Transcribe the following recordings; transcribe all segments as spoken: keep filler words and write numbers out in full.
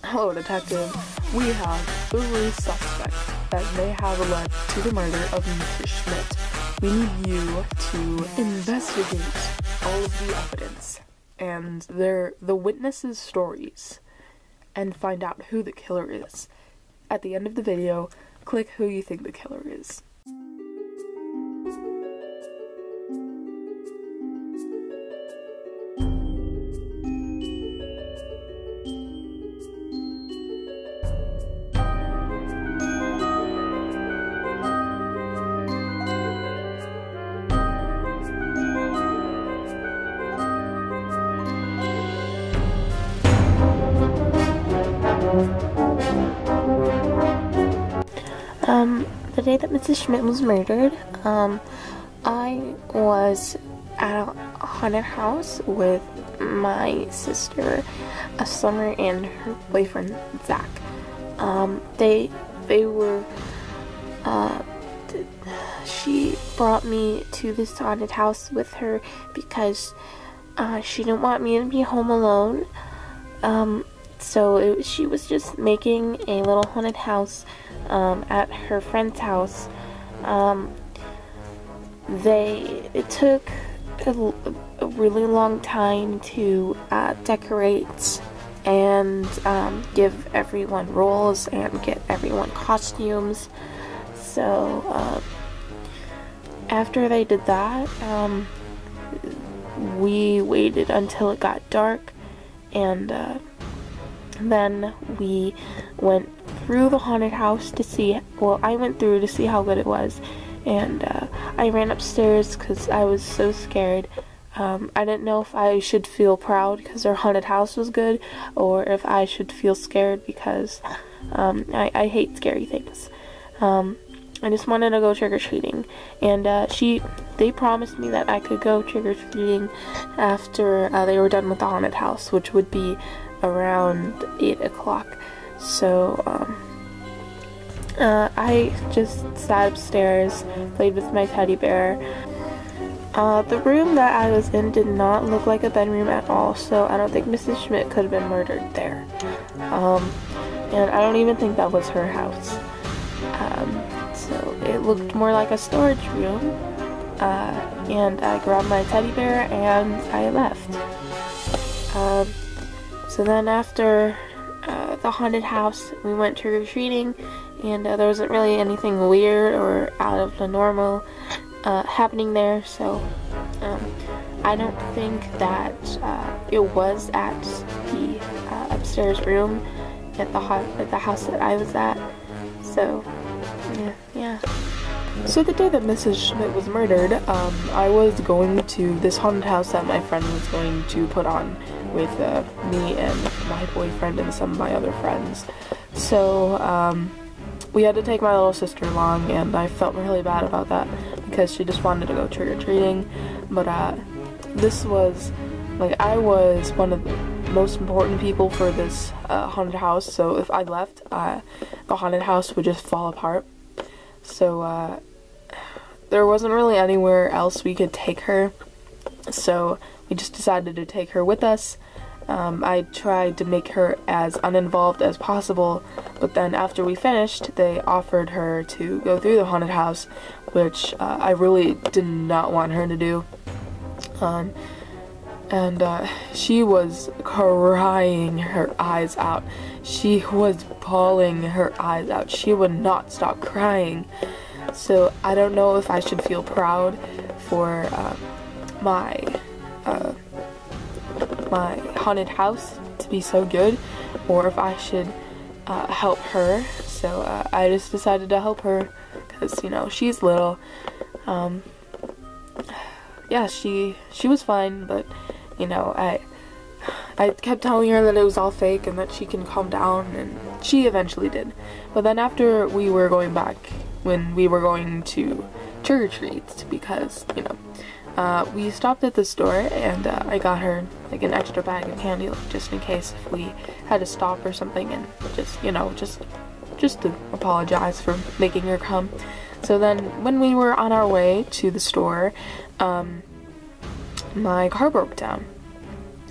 Hello, detective. We have three suspects that may have led to the murder of Missus Schmidt. We need you to investigate all of the evidence and their the witnesses' stories and find out who the killer is. At the end of the video, click who you think the killer is. Um, the day that Missus Schmidt was murdered, um, I was at a haunted house with my sister, a Summer, and her boyfriend, Zach. Um, they, they were, uh, she brought me to this haunted house with her because, uh, she didn't want me to be home alone. Um, so it, she was just making a little haunted house Um, at her friend's house. Um, they, it took a, a really long time to uh, decorate and um, give everyone roles and get everyone costumes. So uh, after they did that, um, we waited until it got dark, and uh, then we went through the haunted house to see, well, I went through to see how good it was, and uh, I ran upstairs because I was so scared. Um, I didn't know if I should feel proud because our haunted house was good, or if I should feel scared because um, I, I hate scary things. Um, I just wanted to go trick-or-treating, and uh, she, they promised me that I could go trick-or-treating after uh, they were done with the haunted house, which would be around eight o'clock. So, um, uh, I just sat upstairs, played with my teddy bear. Uh, the room that I was in did not look like a bedroom at all, so I don't think Missus Schmidt could have been murdered there. Um, and I don't even think that was her house. Um, so it looked more like a storage room, uh, and I grabbed my teddy bear and I left. Um, so then after Uh, the haunted house, we went trick-or-treating, and uh, there wasn't really anything weird or out of the normal uh, happening there, so um, I don't think that uh, it was at the uh, upstairs room at the, at the house that I was at, so yeah, yeah. So the day that Missus Schmidt was murdered, um, I was going to this haunted house that my friend was going to put on with uh, me and my boyfriend and some of my other friends. So um, we had to take my little sister along, and I felt really bad about that because she just wanted to go trick-or-treating. But uh, this was, like, I was one of the most important people for this uh, haunted house, so if I left, uh, the haunted house would just fall apart. So uh, there wasn't really anywhere else we could take her, so we just decided to take her with us. Um, I tried to make her as uninvolved as possible, but then after we finished, they offered her to go through the haunted house, which uh, I really did not want her to do. Um, and uh, she was crying her eyes out. She was bawling her eyes out. She would not stop crying. So I don't know if I should feel proud for uh, my uh, my haunted house to be so good, or if I should uh, help her. So uh, I just decided to help her because, you know, she's little. Um, yeah, she she was fine, but you know, I I kept telling her that it was all fake and that she can calm down, and she eventually did. But then after we were going back, when we were going to trick-or-treats, because, you know, uh, we stopped at the store, and uh, I got her like an extra bag of candy, like, just in case if we had to stop or something, and just, you know, just just to apologize for making her come. So then when we were on our way to the store, um, my car broke down.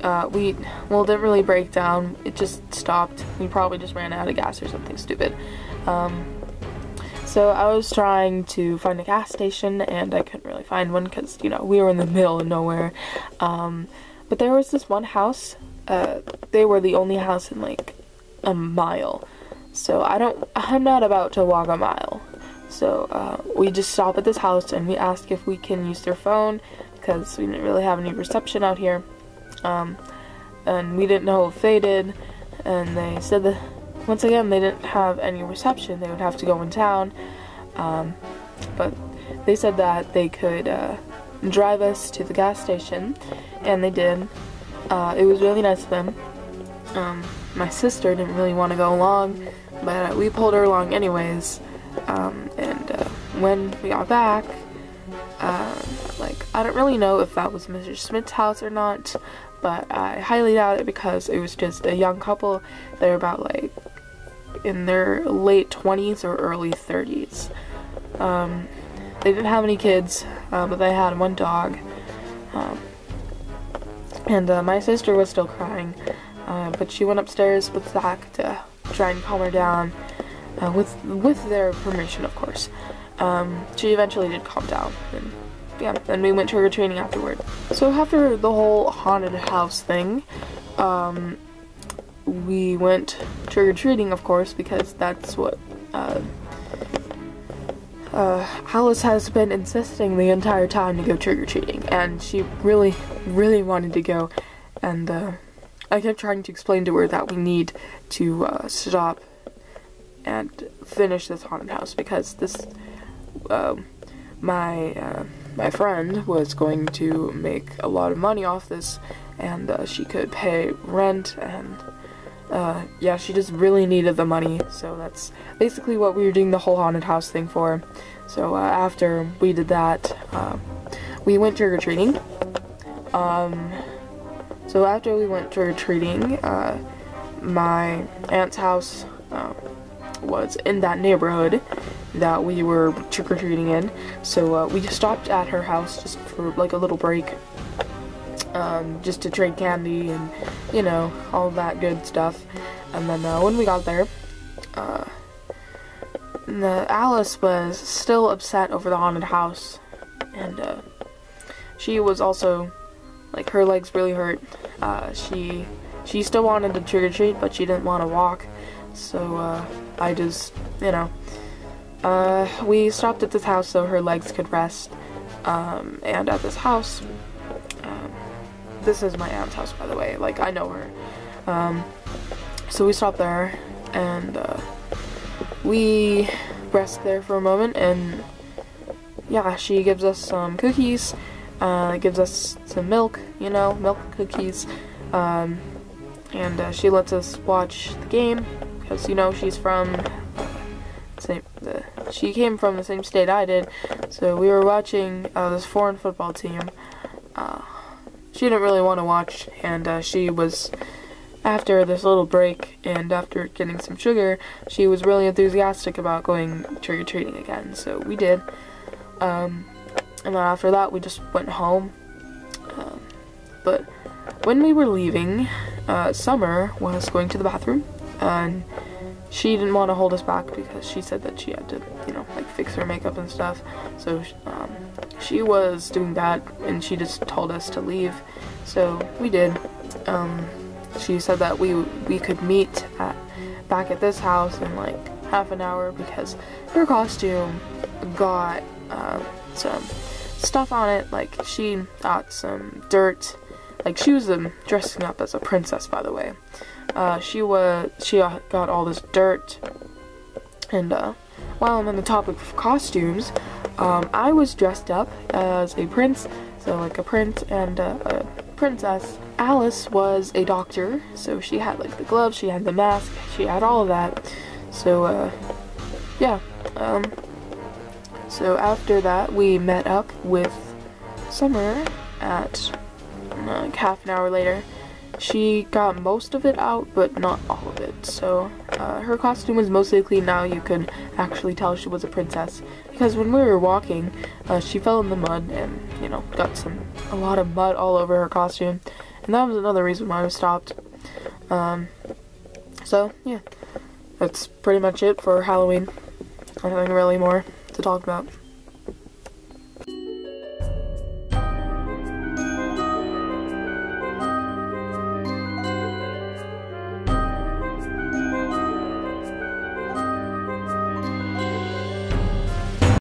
uh, we, well, it didn't really break down. It just stopped. We probably just ran out of gas or something stupid. Um, so I was trying to find a gas station, and I couldn't really find one because, you know, we were in the middle of nowhere. Um, but there was this one house. Uh, they were the only house in, like, a mile. So I don't, I'm not about to walk a mile. So uh, we just stopped at this house, and we asked if we can use their phone because we didn't really have any reception out here. Um, and we didn't know if they did, and they said that once again they didn't have any reception. They would have to go in town. Um, but they said that they could uh, drive us to the gas station, and they did. Uh, it was really nice of them. Um, my sister didn't really want to go along, but uh, we pulled her along anyways. Um, and uh, when we got back, uh, like, I don't really know if that was Mister Smith's house or not, but I highly doubt it because it was just a young couple. They're about, like, in their late twenties or early thirties. Um, they didn't have any kids, uh, but they had one dog. Um, and uh, my sister was still crying, uh, but she went upstairs with Zach to try and calm her down. Uh, with with their permission, of course. Um, she eventually did calm down, and yeah, and we went trick-or-treating afterward. So after the whole haunted house thing, um, we went trick-or-treating, of course, because that's what uh, uh, Alice has been insisting the entire time to go trick-or-treating, and she really, really wanted to go, and uh, I kept trying to explain to her that we need to uh, stop and finish this haunted house because this, uh, my, uh, my friend was going to make a lot of money off this, and, uh, she could pay rent, and, uh, yeah, she just really needed the money, so that's basically what we were doing the whole haunted house thing for. So, uh, after we did that, uh, we went trick-or-treating. Um, so after we went trick-or-treating, uh, my aunt's house, uh, was in that neighborhood that we were trick-or-treating in, so uh, we just stopped at her house just for like a little break, um, just to trade candy and, you know, all that good stuff. And then uh, when we got there, uh, the Alice was still upset over the haunted house, and uh, she was also, like, her legs really hurt. Uh, she she still wanted to trick-or-treat, but she didn't want to walk. So, uh, I just, you know, uh, we stopped at this house so her legs could rest, um, and at this house, um, this is my aunt's house, by the way, like, I know her, um, so we stopped there, and, uh, we rest there for a moment, and, yeah, she gives us some cookies, uh, gives us some milk, you know, milk cookies, um, and, uh, she lets us watch the game. Because, you know, she's from uh, same, the, she came from the same state I did, so we were watching uh, this foreign football team. Uh, she didn't really want to watch, and uh, she was, after this little break, and after getting some sugar, she was really enthusiastic about going trick-or-treating again, so we did. Um, and then after that, we just went home. Um, but when we were leaving, uh, Summer was going to the bathroom. And she didn't want to hold us back because she said that she had to, you know, like, fix her makeup and stuff. So, um, she was doing that, and she just told us to leave. So, we did. Um, she said that we we could meet at, back at this house in, like, half an hour because her costume got, uh, some stuff on it. Like, she got some dirt. Like, she was um, dressing up as a princess, by the way. Uh, she was, she uh, got all this dirt, and, uh, while I'm on the topic of costumes, um, I was dressed up as a prince, so, like, a prince and uh, a princess. Alice was a doctor, so she had, like, the gloves, she had the mask, she had all of that, so, uh, yeah, um, so after that, we met up with Summer at, uh, like, half an hour later. She got most of it out, but not all of it, so uh, her costume was mostly clean now. You could actually tell she was a princess, because when we were walking, uh, she fell in the mud and, you know, got some, a lot of mud all over her costume, And that was another reason why I stopped. Um, so, yeah. That's pretty much it for Halloween. Nothing really more to talk about.